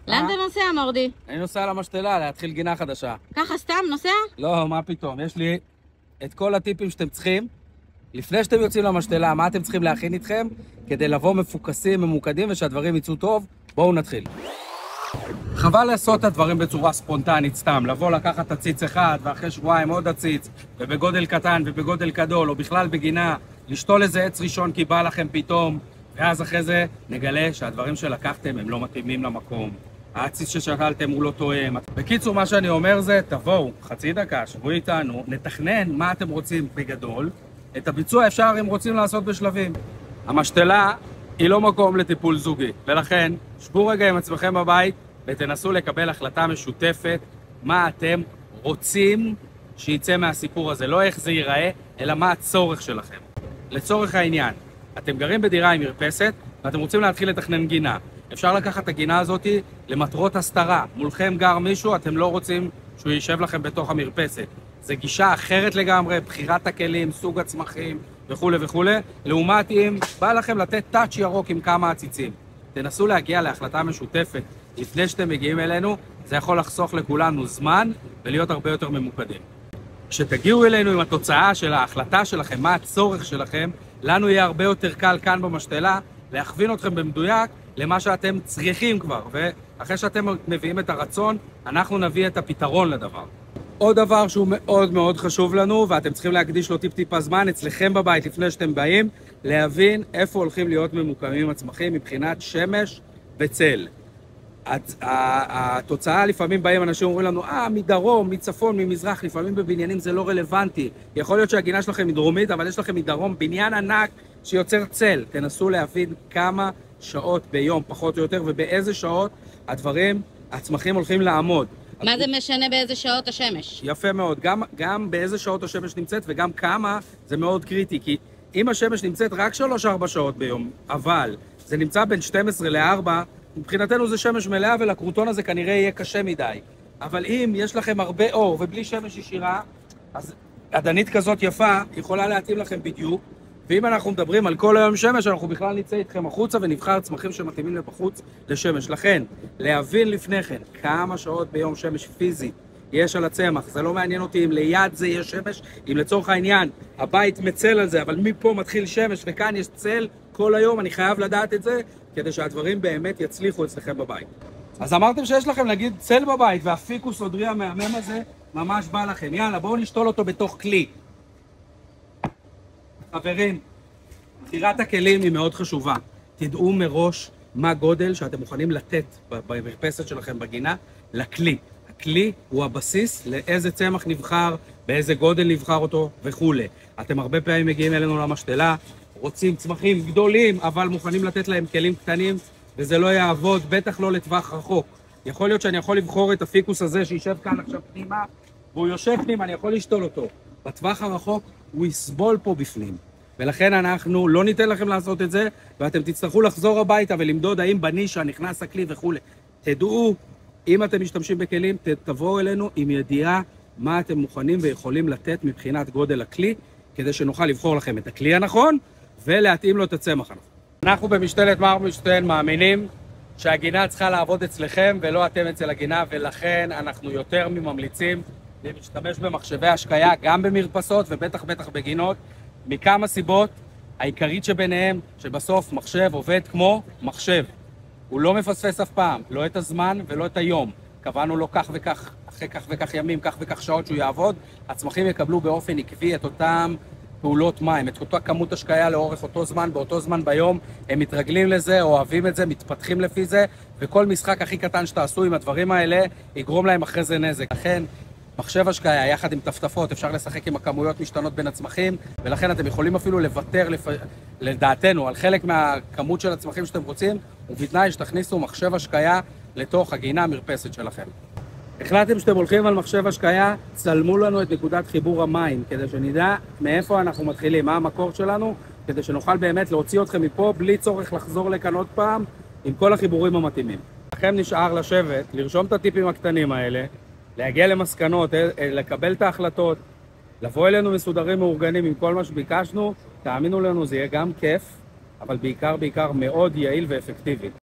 לאן אתה נוסע, מורדי? אני נוסע למשתלה, להתחיל גינה חדשה. ככה סתם נוסע? לא, מה פתאום? יש לי את כל הטיפים שאתם צריכים. לפני שאתם יוצאים למשתלה, מה אתם צריכים להכין איתכם כדי לבוא מפוקסים, ממוקדים ושהדברים יצאו טוב? בואו נתחיל. חבל לעשות את הדברים בצורה ספונטנית סתם, לבוא לקחת עציץ אחד ואחרי שבועיים עוד עציץ ובגודל קטן ובגודל גדול או בכלל בגינה, לשתול איזה עץ ראשון כי בא לכם פתאום ואז אחרי זה נגלה שהדברים שלקחתם הם לא מתאימים למקום. העציץ ששקלתם הוא לא תואם. בקיצור, מה שאני אומר זה, תבואו, חצי דקה, שבו איתנו, נתכנן מה אתם רוצים בגדול. את הביצוע אפשר אם רוצים לעשות בשלבים. המשתלה היא לא מקום לטיפול זוגי, ולכן שבו רגע עם עצמכם בבית ותנסו לקבל החלטה משותפת מה אתם רוצים שיצא מהסיפור הזה. לא איך זה ייראה, אלא מה הצורך שלכם. לצורך העניין, אתם גרים בדירה עם מרפסת ואתם רוצים להתחיל לתכנן גינה. אפשר לקחת את הגינה הזאת למטרות הסתרה. מולכם גר מישהו, אתם לא רוצים שהוא יישב לכם בתוך המרפסת. זו גישה אחרת לגמרי, בחירת הכלים, סוג הצמחים וכו' וכו'. לעומת אם בא לכם לתת טאץ' ירוק עם כמה עציצים. תנסו להגיע להחלטה משותפת לפני שאתם מגיעים אלינו, זה יכול לחסוך לכולנו זמן ולהיות הרבה יותר ממוקדים. כשתגיעו אלינו עם התוצאה של ההחלטה שלכם, מה הצורך שלכם, לנו יהיה הרבה יותר קל כאן במשתלה להכווין אתכם במדויק למה שאתם צריכים כבר, ואחרי שאתם מביאים את הרצון, אנחנו נביא את הפתרון לדבר. עוד דבר שהוא מאוד מאוד חשוב לנו, ואתם צריכים להקדיש לו טיפ-טיפה זמן, אצלכם בבית לפני שאתם באים, להבין איפה הולכים להיות ממוקמים הצמחים מבחינת שמש וצל. התוצאה לפעמים באים אנשים אומרים לנו, מדרום, מצפון, ממזרח, לפעמים בבניינים זה לא רלוונטי. יכול להיות שהגינה שלכם היא דרומית, אבל יש לכם מדרום בניין ענק שיוצר צל. תנסו להבין כמה שעות ביום, פחות או יותר, ובאיזה שעות הצמחים הולכים לעמוד. מה זה משנה באיזה שעות השמש? יפה מאוד, גם באיזה שעות השמש נמצאת וגם כמה זה מאוד קריטי, כי אם השמש נמצאת רק 3-4 שעות ביום, אבל זה נמצא בין 12 ל-4, מבחינתנו זה שמש מלאה ולקרוטון הזה כנראה יהיה קשה מדי. אבל אם יש לכם הרבה אור ובלי שמש ישירה, אז עדנית כזאת יפה יכולה להתאים לכם בדיוק. ואם אנחנו מדברים על כל היום שמש, אנחנו בכלל נצא איתכם החוצה ונבחר צמחים שמתאימים לבחוץ לשמש. לכן, להבין לפני כן כמה שעות ביום שמש פיזית יש על הצמח. זה לא מעניין אותי אם ליד זה יש שמש, אם לצורך העניין הבית מצל על זה, אבל מפה מתחיל שמש וכאן יש צל כל היום, אני חייב לדעת את זה, כדי שהדברים באמת יצליחו אצלכם בבית. אז אמרתם שיש לכם נגיד צל בבית, והפיקוס אודרי המהמם הזה ממש בא לכם. יאללה, בואו נשתול אותו בתוך כלי. חברים, בחירת הכלים היא מאוד חשובה. תדעו מראש מה גודל שאתם מוכנים לתת במרפסת שלכם בגינה לכלי. הכלי הוא הבסיס לאיזה צמח נבחר, באיזה גודל נבחר אותו וכו'. אתם הרבה פעמים מגיעים אלינו למשתלה, רוצים צמחים גדולים, אבל מוכנים לתת להם כלים קטנים, וזה לא יעבוד, בטח לא לטווח רחוק. יכול להיות שאני יכול לבחור את הפיקוס הזה שישב כאן עכשיו פנימה, והוא יושב פנימה, אני יכול לשתול אותו. בטווח הרחוק הוא יסבול פה בפנים. ולכן אנחנו לא ניתן לכם לעשות את זה, ואתם תצטרכו לחזור הביתה ולמדוד האם בנישה נכנס הכלי וכו'. תדעו, אם אתם משתמשים בכלים, תבואו אלינו עם ידיעה מה אתם מוכנים ויכולים לתת מבחינת גודל הכלי, כדי שנוכל לבחור לכם את הכלי הנכון, ולהתאים לו את הצמח הנכון. אנחנו במשתלת מרמורשטיין מאמינים שהגינה צריכה לעבוד אצלכם ולא אתם אצל הגינה, ולכן אנחנו יותר מממליצים להשתמש במחשבי השקיה, גם במרפסות ובטח בגינות, מכמה סיבות. העיקרית שביניהם, שבסוף מחשב עובד כמו מחשב. הוא לא מפספס אף פעם, לא את הזמן ולא את היום. קבענו לו כך וכך, אחרי כך וכך ימים, כך וכך שעות שהוא יעבוד, הצמחים יקבלו באופן עקבי את אותם פעולות מים, את אותה כמות השקיה לאורך אותו זמן, באותו זמן ביום, הם מתרגלים לזה, אוהבים את זה, מתפתחים לפי זה, וכל משחק הכי קטן שתעשו עם הדברים האלה, יגרום להם אחרי זה נזק. לכן, מחשב השקיה, יחד עם טפטפות, אפשר לשחק עם הכמויות משתנות בין הצמחים, ולכן אתם יכולים אפילו לוותר, לדעתנו, על חלק מהכמות של הצמחים שאתם רוצים, ובתנאי שתכניסו מחשב השקיה לתוך הגינה המרפסת שלכם. החלטתם שאתם הולכים על מחשב השקיה, צלמו לנו את נקודת חיבור המים, כדי שנדע מאיפה אנחנו מתחילים, מה המקור שלנו, כדי שנוכל באמת להוציא אתכם מפה, בלי צורך לחזור לכאן עוד פעם, עם כל החיבורים המתאימים. לכם נשאר לשבת, לרשום את הטיפים הקטנים האלה, להגיע למסקנות, לקבל את ההחלטות, לבוא אלינו מסודרים מאורגנים עם כל מה שביקשנו, תאמינו לנו, זה יהיה גם כיף, אבל בעיקר מאוד יעיל ואפקטיבי.